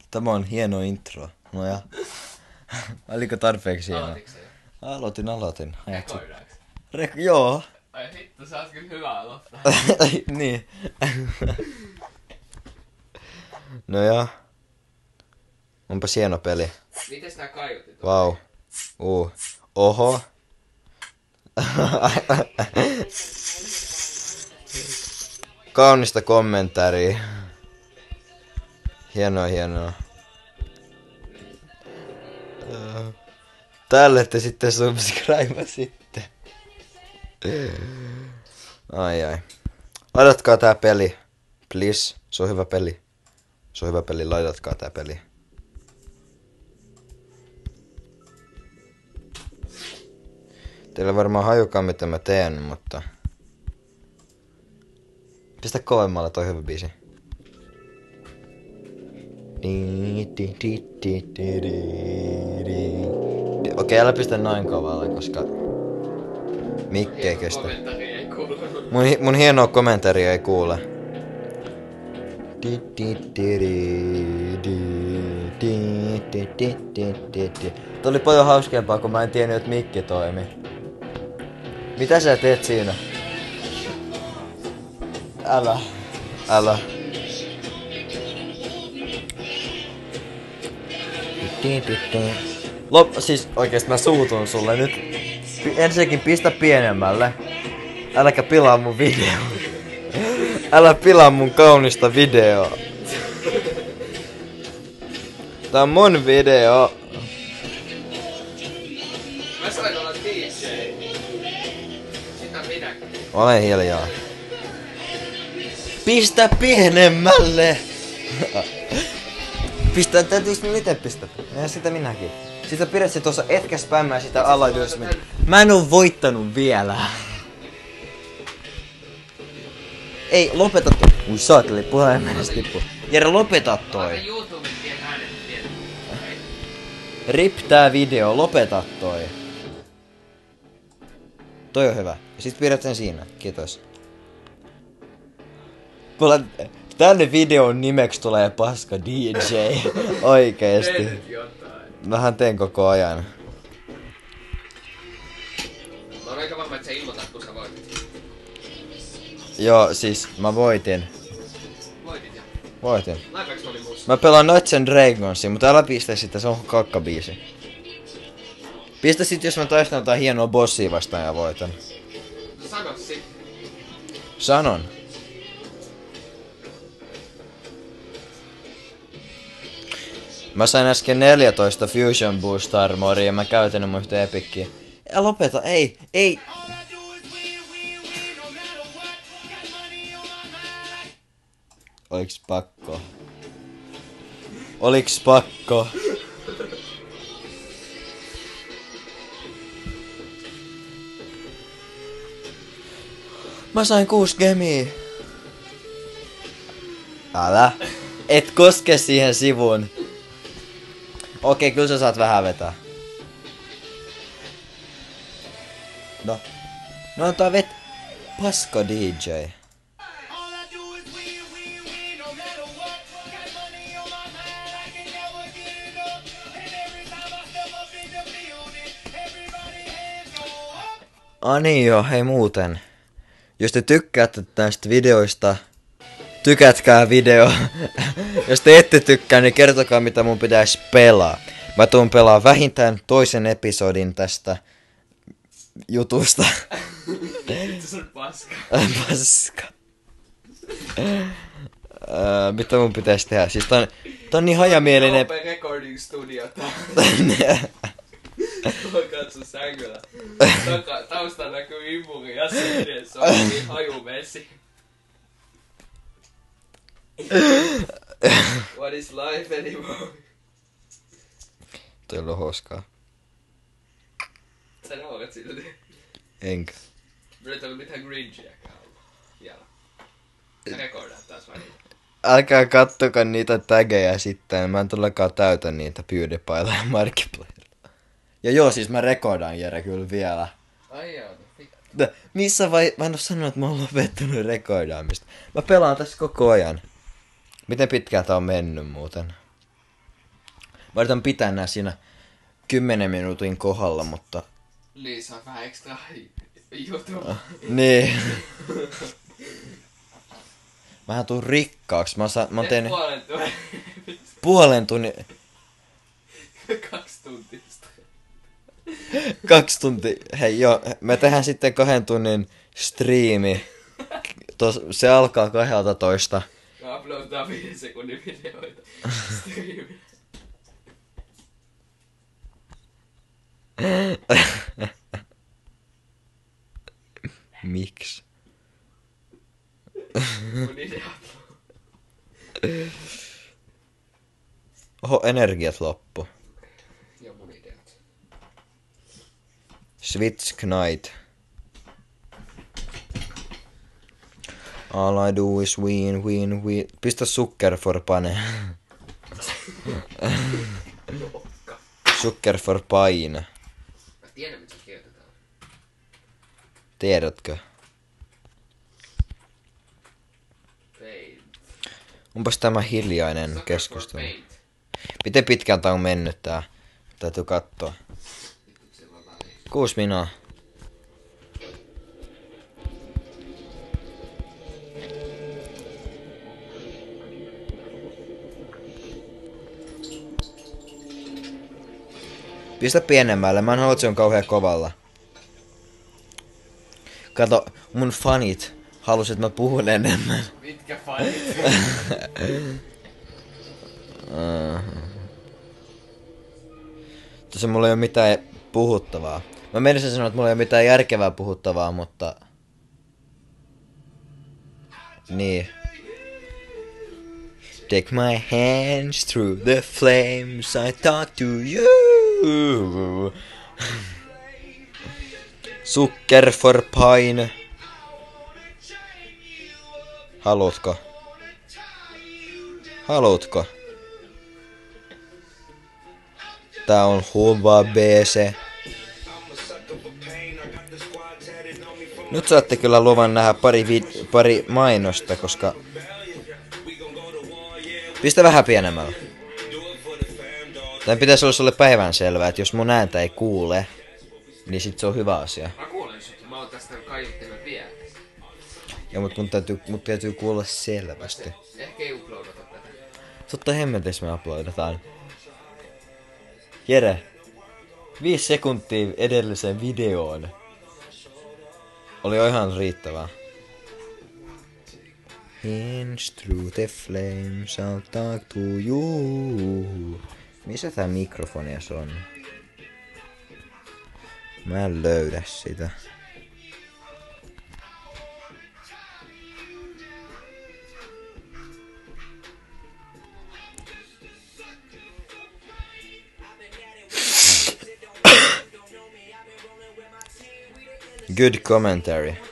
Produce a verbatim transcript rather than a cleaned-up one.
Tämä on hieno intro. No ja. Oliko tarpeeksi hieno? Aloititko sä jo? Aloitin, aloitin. Rekordaanko? Rek- joo. Ai hitto, sä oot kyllä hyvä aloittaa. Niin. No ja. Onpa hieno peli. Mites nää kaiutit? Vau. Wow. Uh. Oho. Kaunista kommentaaria. Hienoa, hienoa. Tälle te sitten subscribe sitten. Ai ai. Laitatkaa tää peli. Please. Se on hyvä peli. Se on hyvä peli. Laitatkaa tää peli. Teillä varmaan hajukaan mitä mä teen, mutta... Pistä kovemmalle toi hyvä biisi. Okei, älä pistä noin kovalle, koska... Mikki ei kestä. Kommentari ei kuulu. Mun, mun hienoa kommentaaria ei kuule. Tuo oli paljon hauskempaa, kun mä en tiennyt, että mikki toimi. Mitä sä teet siinä? Älä. Älä. Lop, siis oikeesti mä suutun sulle nyt. Ensinnäkin pistä pienemmälle. Äläkä pilaa mun video. Älä pilaa mun kaunista videoa. Tää on mun video. Mä sain olla D J. Sitä minäkin. Ole hiljaa. Pistä pienemmälle! Pistä, täytyis minun ite pistää. Ja sitä minäkin. Sitä pidät se tuossa, etkä spämmää sitä alla ylös. Mä en oo voittanut vielä. Ei, lopeta toi. Ui saateli, puheen mennessä tippu. Jere, lopeta toi. Laita YouTuben tien äänet tien. Rip tää video, lopeta toi. Toi on hyvä. Ja sit pidät sen siinä. Kiitos. Mulla tänne videon nimeksi tulee paska D J. Oikeesti. Teet jotain. Mähän teen koko ajan. Mä oon aika varma, että sä ilmoitat, kun sä voitit. Joo, siis mä voitin. Voitit jo. Voitin. Laipaks mä olin muussa? Mä pelaan Nuts and Dragonsia, mutta älä pistä sitä, se on kakkabiisi. Pistä sit, jos mä taistan jotain hienoa bossia vastaan ja voitan. Sano sit. Sanon. Mä sain äsken neljätoista Fusion Boost Armoria ja mä käytän mun yhtä epikkiä. Ja lopeta, ei, ei. Oliks pakko? Oliks pakko? Mä sain kuusi gemiä. Älä. Et koske siihen sivuun. Okei, kyllä sä saat vähän vetää. No. No antaa vet... Paska D J. Ah niin joo, hei muuten. Jos te tykkäätte näistä videoista, tykätkää video. Jos te ette tykkää, niin kertokaa mitä mun pitäisi pelaa. Mä tuun pelaa vähintään toisen episodin tästä jutusta. Se on paska. Paska. Öö, mitä mun pitäisi tehdä? Siis tää on, tää on niin hajamielinen... Open Recording Studio tää. Mä katson sängyllä. Taka, taustalla näkyy imuri ja sen se on niin hajumessi. What is life anymore? Toi on lohoskaa. Sä naurat silti. Enkä. Mä ei tullut mitään gringiäkään ollut. Vielä. Sä rekordaat taas vai niin? Älkää kattokaa niitä tägejä sitten. Mä en todellakaan täytä niitä PewDiePiella ja Markiplierilla. Ja joo, siis mä rekordan Jere kyllä vielä. Ai joo, no No, missä vai... Mä en oo sanonut, että mä oon lopettanut rekordaamista. Mä pelaan tässä koko ajan. Miten pitkään tää on mennyt muuten? Mä yritän pitää nää siinä kymmenen minuutin kohdalla, mutta... Niin, saa vähän ekstra juttua. Niin. Mähän tuun rikkaaksi. Mä, sa- mä oon tehnyt... Puolen tunnin. Puolen tunnin... Kaksi tuntia. Kaksi tuntia. Hei joo, me tehdään sitten kahden tunnin striimi. Tos, se alkaa kahdellatoista. Ja uploadaa viiden sekunnin videoita. Striimi. Miksi? Mun ideat. Oho, energiat loppu. Ja mun ideat. Switch Knight. All I do is win, win, win. Pistä Sucker for pane. Sucker for paine. Mä tiedän, mitä kirjoitetaan. Tiedätkö? Paint. Onpas tämä hiljainen Sucker for keskustelu. paint. Miten pitkään tää on mennyt tää? Täytyy katsoa. Kuusi minaa. Pistä pienemmälle, mä en halua, että se on kauhean kovalla. Kato, mun fanit halus, että mä puhun enemmän. Mitkä fanit? Tässä mulla ei ole mitään puhuttavaa. Mä menisin sanoa, että mulla ei ole mitään järkevää puhuttavaa, mutta... Niin. Take my hands through the flames, I talk to you. Sucker for pain. Haluatko? Haluatko? Tää on huva B C. Nyt saatte kyllä luvan nähdä pari, vid- pari mainosta, koska... Pistä vähän pienemmällä. Tän pitäisi olla sulle päivänselvää, että jos mun ääntä ei kuule, niin sit se on hyvä asia. Mä kuulen sut. Mä oon tästä kaiuttimen vielä. Ja mut mun täytyy, mut täytyy kuulla selvästi. Ehkä ei uploadata tätä. Totta hemmetissä me uploadataan. Jere, viisi sekuntia edelliseen videoon. Oli jo ihan riittävää. Hinge through the flames, I'll talk to you. Missä tää mikrofoni on? Mä en löydä sitä. Good commentary.